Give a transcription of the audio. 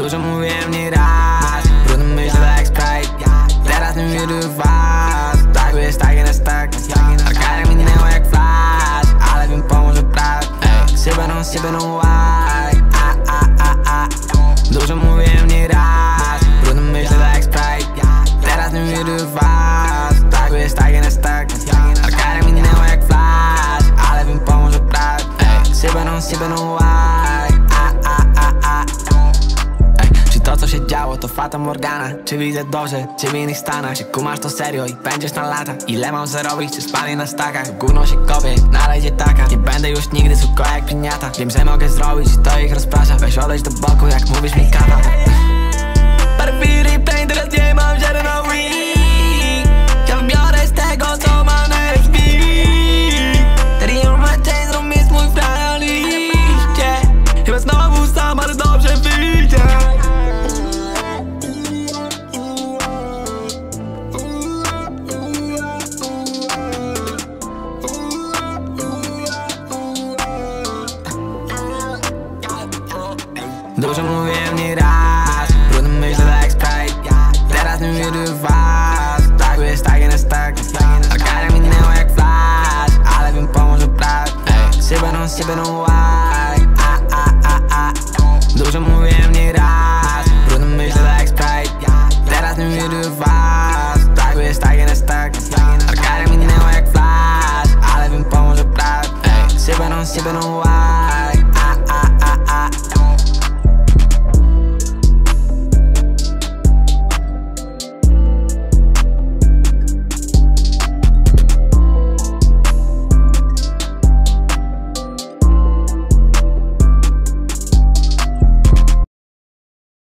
Dużo mówiłem nieraz, brudny myślę jak Sprite. Teraz nie widzę was, tak jest, tak jest, tak. A kara minęła jak flash, ale wiem pomoże brat. Sybeną łaj, Dużo mówiłem nieraz, brudny myślę jak Sprite. Teraz nie widzę was, tak jest, tak jest, tak. A kara minęła jak flash, ale wiem pomoże brat. Sybeną łaj, Czy to co się działo to fata morgana? Czy widzę dobrze, czy w innych stanach? Czy kumasz to serio i będziesz na lata? Ile mam zarobić, czy spali na stakach? Gówno się kopie, nalejdzie taka. Nie będę już nigdy suko jak piniata. Wiem, że mogę zrobić i to ich rozprasza. Weź odejdź do boku jak mówisz mi kata.